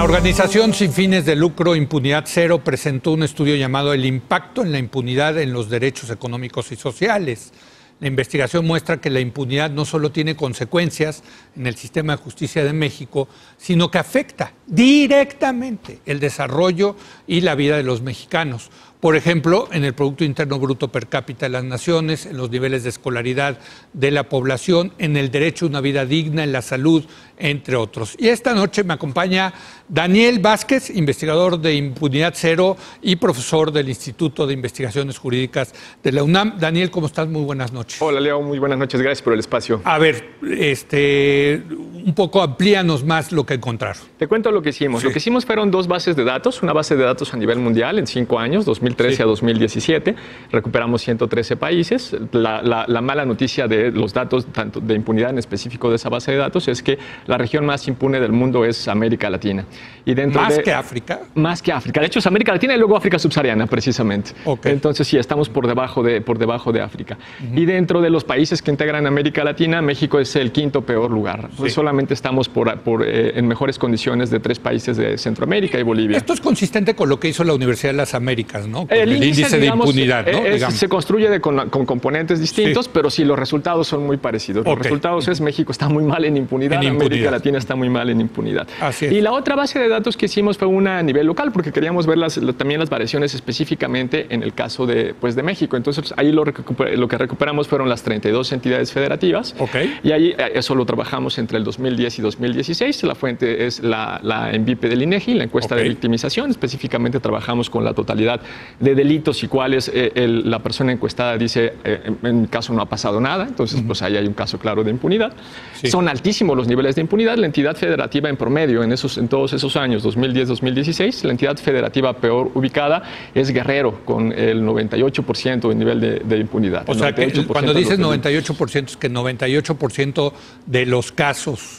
organización sin fines de lucro Impunidad Cero presentó un estudio llamado El impacto en la impunidad en los derechos económicos y sociales. La investigación muestra que la impunidad no solo tiene consecuencias en el sistema de justicia de México, sino que afecta directamente el desarrollo y la vida de los mexicanos. Por ejemplo, en el Producto Interno Bruto per cápita de las naciones, en los niveles de escolaridad de la población, en el derecho a una vida digna, en la salud, entre otros. Y esta noche me acompaña Daniel Vázquez, investigador de Impunidad Cero y profesor del Instituto de Investigaciones Jurídicas de la UNAM. Daniel, ¿cómo estás? Muy buenas noches. Hola, Leo. Muy buenas noches. Gracias por el espacio. A ver, un poco amplíanos más lo que encontraron. Te cuento lo que hicimos. Sí. Lo que hicimos fueron dos bases de datos. Una base de datos a nivel mundial en 5 años, 2013 a 2017. Recuperamos 113 países. La mala noticia de los datos, tanto de impunidad en específico de esa base de datos, es que la región más impune del mundo es América Latina. Y dentro ¿Más que África? Más que África. De hecho, es América Latina y luego África subsahariana, precisamente. Okay. Entonces, sí, estamos por debajo de África. Y dentro de los países que integran América Latina, México es el 5º peor lugar. Pues solamente estamos en mejores condiciones de 3 países de Centroamérica y Bolivia. Esto es consistente con lo que hizo la Universidad de las Américas, ¿no? Con el índice de impunidad, ¿no? Se construye con componentes distintos, pero sí, los resultados son muy parecidos. Los resultados es México está muy mal en impunidad, América Latina está muy mal en impunidad. Así es. Y la otra base de datos que hicimos fue una a nivel local, porque queríamos ver también las variaciones específicamente en el caso de México. Entonces, ahí lo que recuperamos fueron las 32 entidades federativas. Y ahí eso lo trabajamos entre el 2010 y 2016. La fuente es la ENVIPE del INEGI, la encuesta de victimización. Específicamente trabajamos con la totalidad de delitos y cuales la persona encuestada dice, en mi caso no ha pasado nada. Entonces, pues ahí hay un caso claro de impunidad. Son altísimos los niveles de impunidad. La entidad federativa en promedio en todos esos años, 2010-2016, la entidad federativa peor ubicada es Guerrero, con el 98% de nivel de impunidad. O sea, que cuando dices 98%, es que 98% de los casos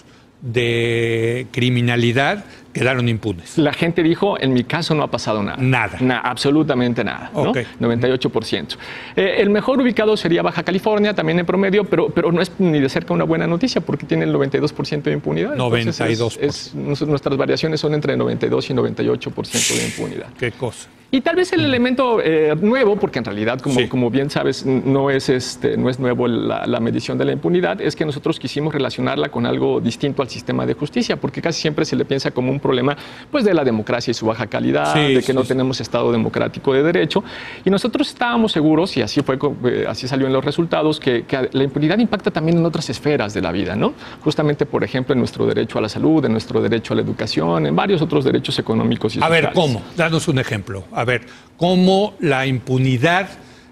de criminalidad quedaron impunes. La gente dijo, en mi caso no ha pasado nada. Absolutamente nada. ¿No? 98%. El mejor ubicado sería Baja California, también en promedio, pero no es ni de cerca una buena noticia porque tiene el 92% de impunidad. 92%. Nuestras variaciones son entre 92 y 98% de impunidad. ¿Qué cosa? Y tal vez el elemento nuevo, porque en realidad, como bien sabes, no es nuevo la medición de la impunidad, es que nosotros quisimos relacionarla con algo distinto al sistema de justicia, porque casi siempre se le piensa como un problema pues, de la democracia y su baja calidad, de que no tenemos Estado democrático de derecho. Y nosotros estábamos seguros, y así salió en los resultados, que la impunidad impacta también en otras esferas de la vida, ¿no? Justamente, por ejemplo, en nuestro derecho a la salud, en nuestro derecho a la educación, en varios otros derechos económicos y sociales. A ver, ¿cómo? Danos un ejemplo. A ver, ¿cómo la impunidad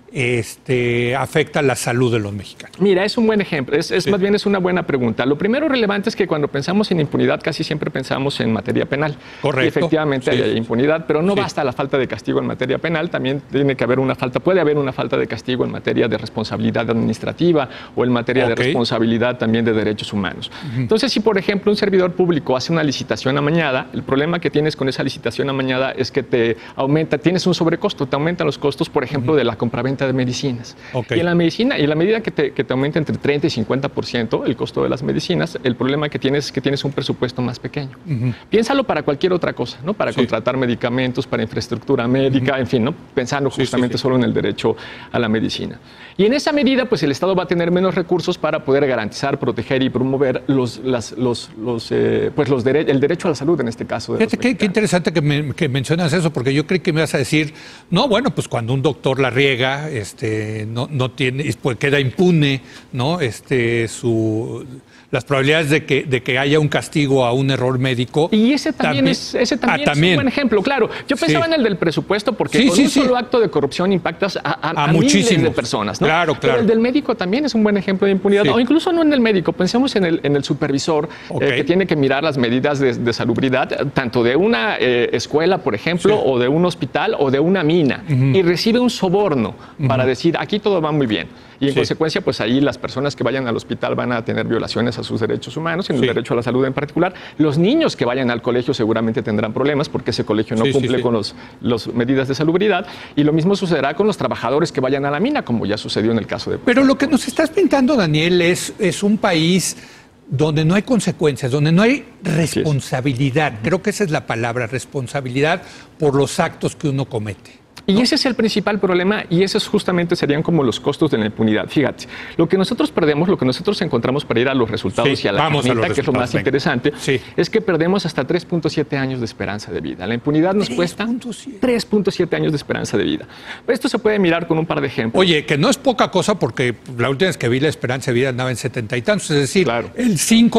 afecta la salud de los mexicanos? Mira, es un buen ejemplo, más bien es una buena pregunta. Lo primero relevante es que cuando pensamos en impunidad casi siempre pensamos en materia penal. Correcto. Y efectivamente hay impunidad, pero no basta la falta de castigo en materia penal, también puede haber una falta de castigo en materia de responsabilidad administrativa o en materia de responsabilidad también de derechos humanos. Entonces, si por ejemplo un servidor público hace una licitación amañada, el problema que tienes con esa licitación amañada es que tienes un sobrecosto, te aumentan los costos, por ejemplo, de la compraventa de medicinas. Y en la medicina, y en la medida que te aumenta entre 30 y 50% el costo de las medicinas, el problema que tienes es que tienes un presupuesto más pequeño. Piénsalo para cualquier otra cosa, ¿no? Para contratar medicamentos, para infraestructura médica, en fin, ¿no? Pensando justamente solo en el derecho a la medicina. Y en esa medida, pues el Estado va a tener menos recursos para poder garantizar, proteger y promover el derecho a la salud en este caso. Fíjate qué interesante que mencionas eso, porque yo creí que me ibas a decir, no, bueno, pues cuando un doctor la riega, no tiene, pues queda impune, ¿no? Las probabilidades de que haya un castigo a un error médico. Y ese también es un buen ejemplo, claro. Yo pensaba en el del presupuesto porque con un solo acto de corrupción impactas a miles de personas, ¿no? Claro. Pero el del médico también es un buen ejemplo de impunidad. O incluso no en el médico, pensemos en el supervisor que tiene que mirar las medidas de salubridad, tanto de una escuela, por ejemplo, o de un hospital o de una mina, y recibe un soborno para decir, aquí todo va muy bien. Y en consecuencia, pues ahí las personas que vayan al hospital van a tener violaciones a sus derechos humanos, en el derecho a la salud en particular. Los niños que vayan al colegio seguramente tendrán problemas porque ese colegio no cumple con las medidas de salubridad. Y lo mismo sucederá con los trabajadores que vayan a la mina, como ya sucedió en el caso de... Pero lo que nos estás pintando, Daniel, es un país donde no hay consecuencias, donde no hay responsabilidad. Creo que esa es la palabra, responsabilidad por los actos que uno comete. Y ese es el principal problema y esos justamente serían como los costos de la impunidad. Fíjate, lo que nosotros perdemos, lo que nosotros encontramos para ir a los resultados y a la carnita, que es lo más interesante, es que perdemos hasta 3.7 años de esperanza de vida. La impunidad nos cuesta 3.7 años de esperanza de vida. Esto se puede mirar con un par de ejemplos. Oye, que no es poca cosa porque la última vez que vi la esperanza de vida andaba en 70 y tantos, es decir, el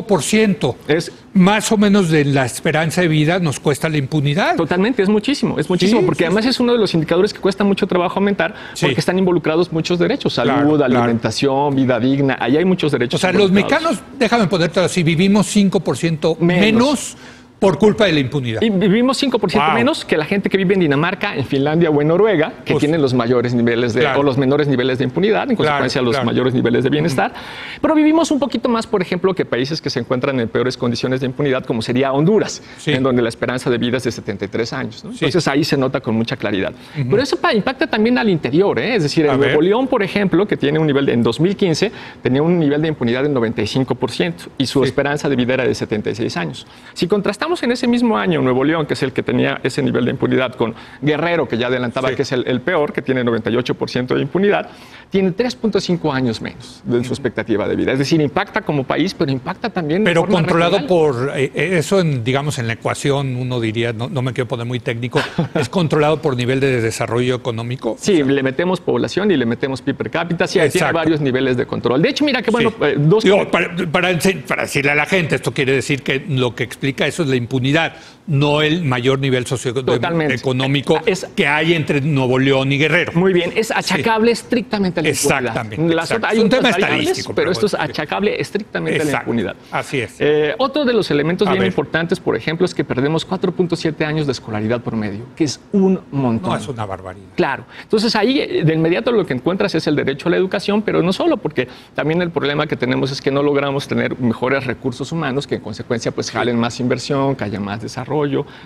5% es más o menos de la esperanza de vida nos cuesta la impunidad. Totalmente, es muchísimo, porque además es uno de los indicadores que cuesta mucho trabajo aumentar porque están involucrados muchos derechos, salud, alimentación, vida digna, ahí hay muchos derechos. O sea, los mexicanos, déjame ponerte así, vivimos 5% menos por culpa de la impunidad. Y vivimos 5% menos que la gente que vive en Dinamarca, en Finlandia o en Noruega, que tienen los mayores niveles o los menores niveles de impunidad, en consecuencia los mayores niveles de bienestar. Pero vivimos un poquito más, por ejemplo, que países que se encuentran en peores condiciones de impunidad, como sería Honduras, en donde la esperanza de vida es de 73 años, ¿no? Entonces ahí se nota con mucha claridad. Pero eso impacta también al interior, ¿eh? Es decir, en Nuevo León, por ejemplo, que tiene un nivel en 2015, tenía un nivel de impunidad del 95% y su esperanza de vida era de 76 años. Si contrastamos en ese mismo año Nuevo León, que es el que tenía ese nivel de impunidad, con Guerrero, que ya adelantaba que es el peor, que tiene 98% de impunidad, tiene 3.5 años menos de su expectativa de vida. Es decir, impacta como país, pero impacta también de forma controlado regional. por eso, digamos, en la ecuación, uno diría, no me quiero poner muy técnico, ¿es controlado por nivel de desarrollo económico? Sí, le metemos población y le metemos PIB per cápita, sí, tiene varios niveles de control. De hecho, mira que bueno, para decirle a la gente, esto quiere decir que lo que explica eso es la impunidad, no el mayor nivel socioeconómico que hay entre Nuevo León y Guerrero. Muy bien, es achacable estrictamente a la impunidad. Exactamente. Hay un tema estadístico. Pero esto es achacable estrictamente a la impunidad. Así es. Otro de los elementos bien importantes, por ejemplo, es que perdemos 4.7 años de escolaridad promedio, que es un montón. No, es una barbaridad. Claro. Entonces ahí de inmediato lo que encuentras es el derecho a la educación, pero no solo, porque también el problema que tenemos es que no logramos tener mejores recursos humanos que en consecuencia pues jalen más inversión, que haya más desarrollo.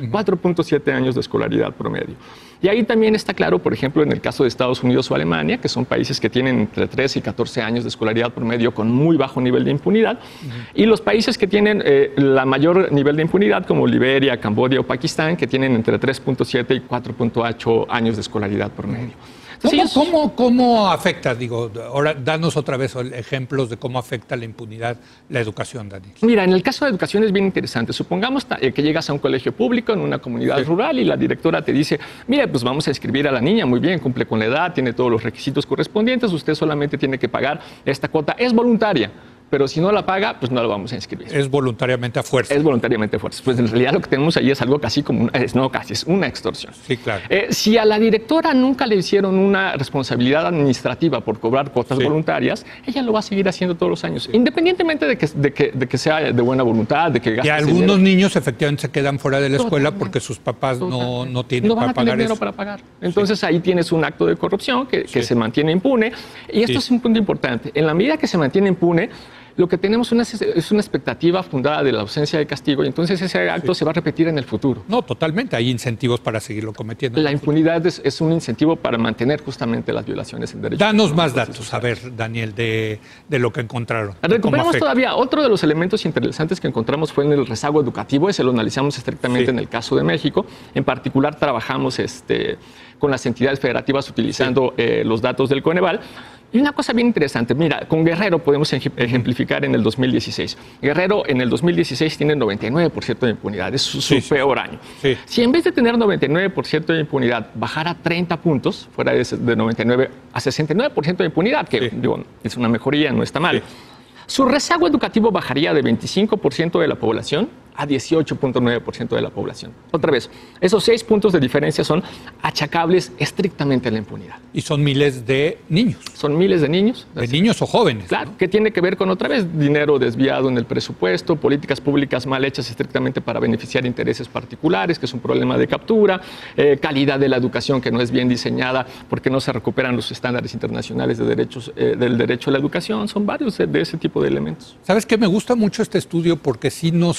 4.7 años de escolaridad promedio. Y ahí también está claro, por ejemplo, en el caso de Estados Unidos o Alemania, que son países que tienen entre 13 y 14 años de escolaridad promedio con muy bajo nivel de impunidad, y los países que tienen la mayor nivel de impunidad, como Liberia, Camboya o Pakistán, que tienen entre 3.7 y 4.8 años de escolaridad promedio. ¿Cómo afecta? Digo, ahora danos otra vez ejemplos de cómo afecta la impunidad la educación, Daniel. Mira, en el caso de educación es bien interesante. Supongamos que llegas a un colegio público en una comunidad rural y la directora te dice, mire, pues vamos a inscribir a la niña, muy bien, cumple con la edad, tiene todos los requisitos correspondientes, usted solamente tiene que pagar esta cuota, es voluntaria. Pero si no la paga, pues no la vamos a inscribir. Es voluntariamente a fuerza. Es voluntariamente a fuerza. Pues en realidad lo que tenemos ahí es algo casi como, es una extorsión. Sí, claro. Si a la directora nunca le hicieron una responsabilidad administrativa por cobrar cuotas voluntarias, ella lo va a seguir haciendo todos los años, independientemente de que sea de buena voluntad, de que gaste. Y algunos niños efectivamente se quedan fuera de la escuela porque sus papás no tienen para pagar dinero para pagar. Entonces ahí tienes un acto de corrupción que se mantiene impune. Y esto es un punto importante. En la medida que se mantiene impune, lo que tenemos es una expectativa fundada de la ausencia de castigo y entonces ese acto se va a repetir en el futuro. No, totalmente. Hay incentivos para seguirlo cometiendo. La impunidad es un incentivo para mantener justamente las violaciones en derechos. Danos más datos, a ver, Daniel, de lo que encontraron. Recuperamos todavía. Otro de los elementos interesantes que encontramos fue en el rezago educativo. Ese lo analizamos estrictamente en el caso de México. En particular, trabajamos con las entidades federativas utilizando los datos del Coneval. Y una cosa bien interesante, mira, con Guerrero podemos ejemplificar en el 2016. Guerrero en el 2016 tiene 99% de impunidad, es su peor año. Si en vez de tener 99% de impunidad bajara 30 puntos, fuera de 99 a 69% de impunidad, que digo, es una mejoría, no está mal, su rezago educativo bajaría de 25% de la población a 18.9% de la población. Otra vez, esos 6 puntos de diferencia son achacables estrictamente a la impunidad. Y son miles de niños. Son miles de niños. De niños o jóvenes. Claro, que tiene que ver con, otra vez, dinero desviado en el presupuesto, políticas públicas mal hechas estrictamente para beneficiar intereses particulares, que es un problema de captura, calidad de la educación que no es bien diseñada porque no se recuperan los estándares internacionales de derechos, del derecho a la educación. Son varios de ese tipo de elementos. ¿Sabes qué? Me gusta mucho este estudio porque sí nos abre más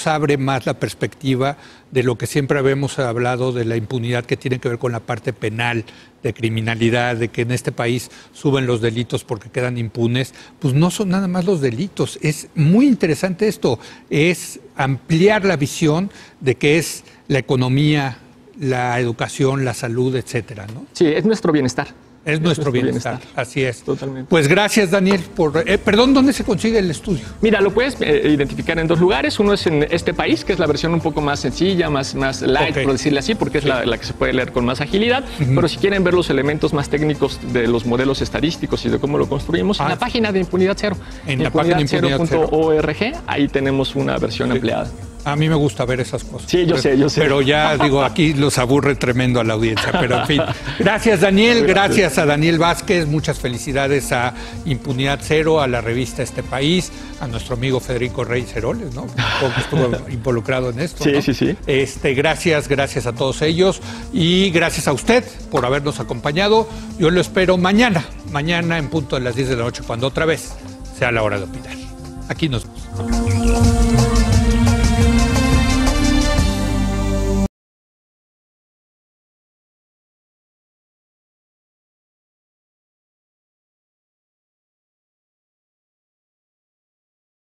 más la perspectiva de lo que siempre habíamos hablado de la impunidad que tiene que ver con la parte penal, de criminalidad, de que en este país suben los delitos porque quedan impunes. Pues no son nada más los delitos. Es muy interesante esto, es ampliar la visión de que es la economía, la educación, la salud, etcétera, ¿no? Sí, es nuestro bienestar. Es nuestro bienestar, así es. Totalmente. Pues gracias, Daniel. Perdón, ¿dónde se consigue el estudio? Mira, lo puedes identificar en 2 lugares. Uno es en Este País, que es la versión un poco más sencilla, más light, por decirle así, porque es la que se puede leer con más agilidad. Pero si quieren ver los elementos más técnicos de los modelos estadísticos y de cómo lo construimos, en la página de Impunidad Cero. En la página de impunidad0.org, ahí tenemos una versión ampliada. A mí me gusta ver esas cosas. Sí, yo sé. Pero ya digo, aquí los aburre tremendo a la audiencia. Pero en fin, gracias Daniel, gracias a Daniel Vázquez, muchas felicidades a Impunidad Cero, a la revista Este País, a nuestro amigo Federico Rey Ceroles, ¿no? Que estuvo involucrado en esto. Sí, ¿no? sí. Gracias a todos ellos y gracias a usted por habernos acompañado. Yo lo espero mañana en punto de las 10 de la noche, cuando otra vez sea la hora de opinar. Aquí nos vemos.